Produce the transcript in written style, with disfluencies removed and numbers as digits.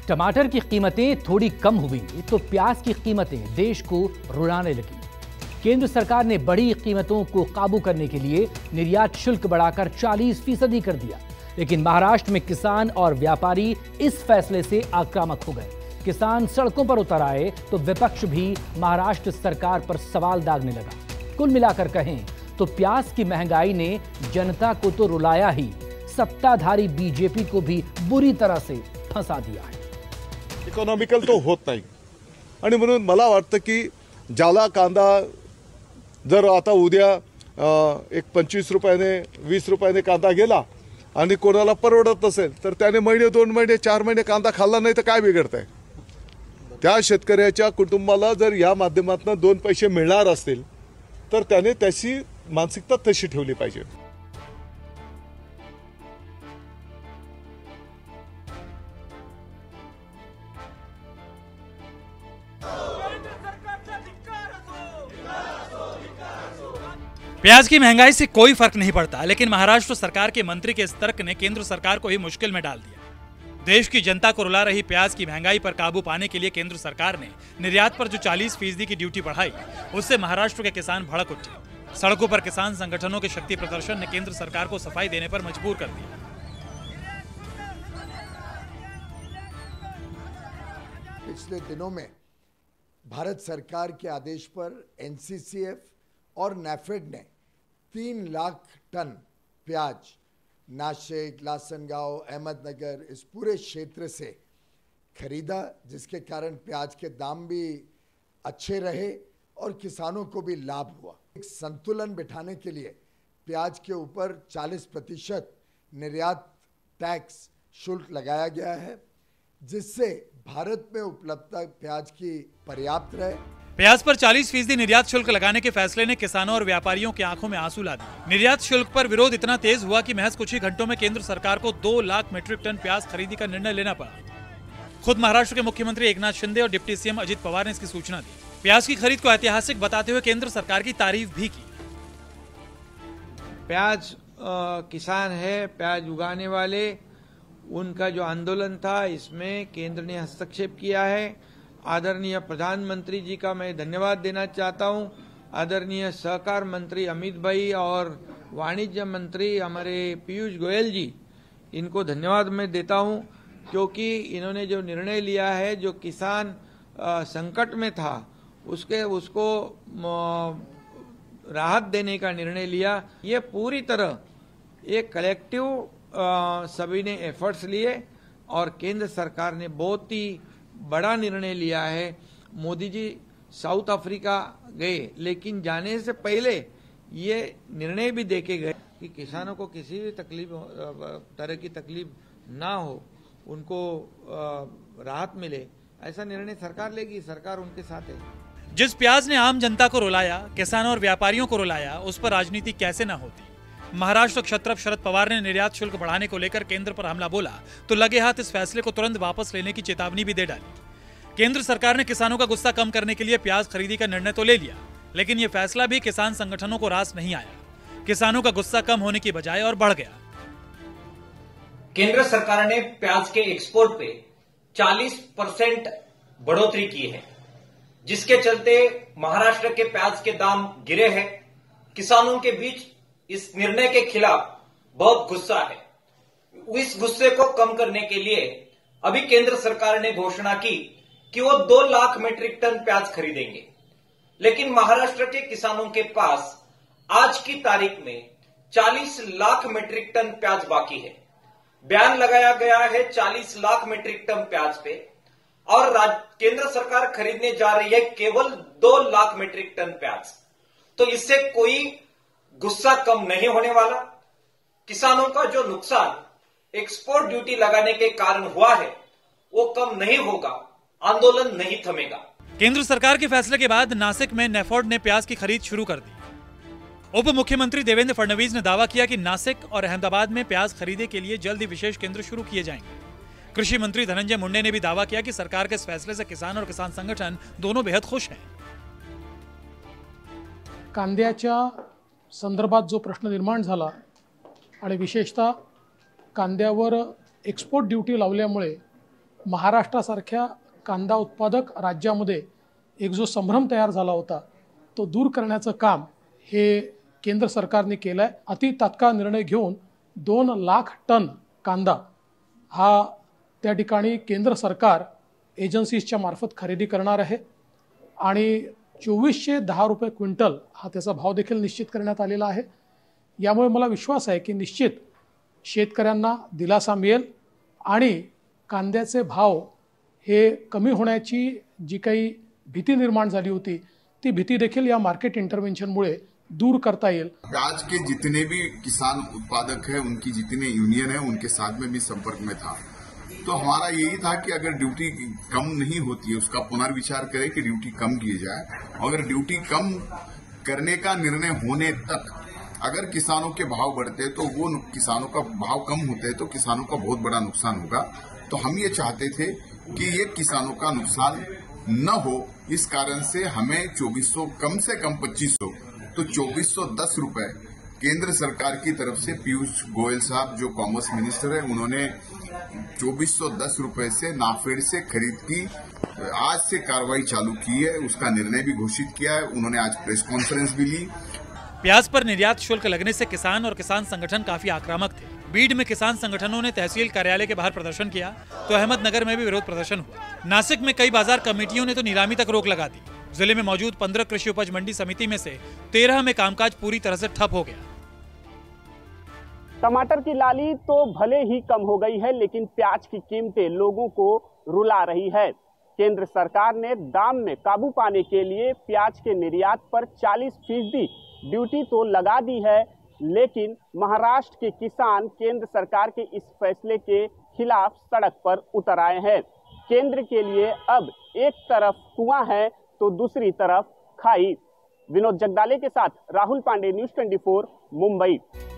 टमाटर की कीमतें थोड़ी कम हुई तो प्याज की कीमतें देश को रुलाने लगी। केंद्र सरकार ने बड़ी कीमतों को काबू करने के लिए निर्यात शुल्क बढ़ाकर 40% कर दिया, लेकिन महाराष्ट्र में किसान और व्यापारी इस फैसले से आक्रामक हो गए। किसान सड़कों पर उतर आए तो विपक्ष भी महाराष्ट्र सरकार पर सवाल दागने लगा। कुल मिलाकर कहें तो प्याज की महंगाई ने जनता को तो रुलाया ही, सत्ताधारी बीजेपी को भी बुरी तरह से फंसा दिया है। इकॉनॉमिकल तो होत नाही आणि म्हणून मला वाटतं की ज्याला कांदा जर आता उद्या एक 25 रुपयाने 20 रुपयाने कांदा गेला आणि कोणाला परवडत नसेल तर त्याने महिने 2 महिने 4 महिने कांदा खाल्ला नाही तर काय बिघडतंय? त्या शेतकऱ्याच्या कुटुंबाला जर या माध्यमातून 2 पैसे मिळणार असतील तर त्याने त्याची मानसिकता तशी ठेवली पाहिजे। प्याज की महंगाई से कोई फर्क नहीं पड़ता, लेकिन महाराष्ट्र सरकार के मंत्री के इस तर्क ने केंद्र सरकार को ही मुश्किल में डाल दिया। देश की जनता को रुला रही प्याज की महंगाई पर काबू पाने के लिए केंद्र सरकार ने निर्यात पर जो 40% की ड्यूटी बढ़ाई, उससे महाराष्ट्र के किसान भड़क उठे। सड़कों पर किसान संगठनों के शक्ति प्रदर्शन ने केंद्र सरकार को सफाई देने पर मजबूर कर दिया। पिछले दिनों में भारत सरकार के आदेश पर एनसीसीएफ और नैफेड ने 3 लाख टन प्याज नासिक, लासनगांव, अहमदनगर इस पूरे क्षेत्र से खरीदा, जिसके कारण प्याज के दाम भी अच्छे रहे और किसानों को भी लाभ हुआ। एक संतुलन बिठाने के लिए प्याज के ऊपर 40% निर्यात टैक्स शुल्क लगाया गया है, जिससे भारत में उपलब्धता प्याज की पर्याप्त रहे। प्याज पर 40% निर्यात शुल्क लगाने के फैसले ने किसानों और व्यापारियों की आंखों में आंसू ला दिए। निर्यात शुल्क पर विरोध इतना तेज हुआ कि महज कुछ ही घंटों में केंद्र सरकार को 2 लाख मीट्रिक टन प्याज खरीदी का निर्णय लेना पड़ा। खुद महाराष्ट्र के मुख्यमंत्री एकनाथ शिंदे और डिप्टी सीएम अजित पवार ने इसकी सूचना दी। प्याज की खरीद को ऐतिहासिक बताते हुए केंद्र सरकार की तारीफ भी की। प्याज किसान है, प्याज उगाने वाले, उनका जो आंदोलन था इसमें केंद्र ने हस्तक्षेप किया है। आदरणीय प्रधानमंत्री जी का मैं धन्यवाद देना चाहता हूं। आदरणीय सहकार मंत्री अमित भाई और वाणिज्य मंत्री हमारे पीयूष गोयल जी, इनको धन्यवाद मैं देता हूं, क्योंकि इन्होंने जो निर्णय लिया है, जो किसान संकट में था उसको राहत देने का निर्णय लिया। ये पूरी तरह एक कलेक्टिव सभी ने एफर्ट्स लिए और केंद्र सरकार ने बहुत ही बड़ा निर्णय लिया है। मोदी जी साउथ अफ्रीका गए, लेकिन जाने से पहले ये निर्णय भी देके गए कि किसानों को किसी भी तरह की तकलीफ ना हो, उनको राहत मिले, ऐसा निर्णय सरकार लेगी। सरकार उनके साथ है। जिस प्याज ने आम जनता को रुलाया, किसानों और व्यापारियों को रुलाया, उस पर राजनीति कैसे ना होती। महाराष्ट्र क्षत्रप शरद पवार ने निर्यात शुल्क बढ़ाने को लेकर केंद्र पर हमला बोला तो लगे हाथ इस फैसले को तुरंत वापस लेने की चेतावनी भी दे डाली। केंद्र सरकार ने किसानों का गुस्सा कम करने के लिए प्याज खरीदी का निर्णय तो ले लिया, लेकिन यह फैसला भी किसान संगठनों को रास नहीं आया। किसानों का गुस्सा कम होने की बजाय और बढ़ गया। केंद्र सरकार ने प्याज के एक्सपोर्ट पे 40% बढ़ोतरी की है, जिसके चलते महाराष्ट्र के प्याज के दाम गिरे हैं। किसानों के बीच इस निर्णय के खिलाफ बहुत गुस्सा है। इस गुस्से को कम करने के लिए अभी केंद्र सरकार ने घोषणा की कि वो 2 लाख मीट्रिक टन प्याज खरीदेंगे, लेकिन महाराष्ट्र के किसानों के पास आज की तारीख में 40 लाख मीट्रिक टन प्याज बाकी है। बयान लगाया गया है 40 लाख मीट्रिक टन प्याज पे, और केंद्र सरकार खरीदने जा रही है केवल 2 लाख मीट्रिक टन प्याज। तो इससे कोई गुस्सा कम नहीं होने वाला। किसानों का जो नुकसान एक्सपोर्ट ड्यूटी लगाने के कारण हुआ है वो कम नहीं होगा, आंदोलन नहीं थमेगा। केंद्र सरकार के फैसले के बाद नासिक में नैफेड ने प्याज की खरीद शुरू कर दी। उप मुख्यमंत्री देवेंद्र फडणवीस ने दावा किया कि नासिक और अहमदाबाद में प्याज खरीदे के लिए जल्द ही विशेष केंद्र शुरू किए जाएंगे। कृषि मंत्री धनंजय मुंडे ने भी दावा किया कि सरकार के इस फैसले से किसान और किसान संगठन दोनों बेहद खुश हैं। कांद्याच्या संदर्भात जो प्रश्न निर्माण झाला आणि विशेषतः कांद्यावर एक्सपोर्ट ड्यूटी लावल्यामुळे महाराष्ट्रासारख्या कांदा उत्पादक राज्यामध्ये एक जो संभ्रम तयार झाला होता तो दूर करण्याचं काम हे केंद्र सरकारने केलं आहे. अति तात्काळ निर्णय घेऊन 2 लाख टन कांदा हा त्या ठिकाणी केंद्र सरकार एजन्सीजच्या मार्फत खरेदी करणार आहे आणि 2410 रुपये क्विंटल हा त्याचा भाव देखील निश्चित करण्यात आलेला आहे. यामुळे मला विश्वास आहे की निश्चित शेतकऱ्यांना दिलासा मिळेल आणि कांद्याचे भाव हे कमी होण्याची जी काही भीती निर्माण झाली होती ती भीती देखील या मार्केट इंटरव्हेंशनमुळे दूर करता येईल. प्याज के जितने भी किसान उत्पादक हैं, उनकी जितने यूनियन है, उनके साथ में भी संपर्क में था. तो हमारा यही था कि अगर ड्यूटी कम नहीं होती है उसका पुनर्विचार करें कि ड्यूटी कम की जाए. अगर ड्यूटी कम करने का निर्णय होने तक अगर किसानों के भाव बढ़ते तो वो किसानों का भाव कम होते तो किसानों का बहुत बड़ा नुकसान होगा. तो हम ये चाहते थे कि ये किसानों का नुकसान न हो, इस कारण से हमें 2400 कम से कम 2500 तो 2410 रुपए केंद्र सरकार की तरफ से पीयूष गोयल साहब जो कॉमर्स मिनिस्टर है उन्होंने 2410 रुपए से नाफेड से खरीद की. आज से कार्रवाई चालू की है, उसका निर्णय भी घोषित किया है. उन्होंने आज प्रेस कॉन्फ्रेंस भी ली. प्याज पर निर्यात शुल्क लगने से किसान और किसान संगठन काफी आक्रामक थे. बीड में किसान संगठनों ने तहसील कार्यालय के बाहर प्रदर्शन किया तो अहमदनगर में भी विरोध प्रदर्शन हुआ. नासिक में कई बाजार कमेटियों ने तो नीलामी तक रोक लगा दी. जिले में मौजूद 15 कृषि उपज मंडी समिति में से 13 में कामकाज पूरी तरह से ठप हो गया. टमाटर की लाली तो भले ही कम हो गई है लेकिन प्याज की कीमतें लोगों को रुला रही है. केंद्र सरकार ने दाम में काबू पाने के लिए प्याज के निर्यात पर 40% ड्यूटी तो लगा दी है, लेकिन महाराष्ट्र के किसान केंद्र सरकार के इस फैसले के खिलाफ सड़क पर उतर आए हैं. केंद्र के लिए अब एक तरफ कुआं है तो दूसरी तरफ खाई. विनोद जगदाले के साथ राहुल पांडे, न्यूज़ 24, मुंबई.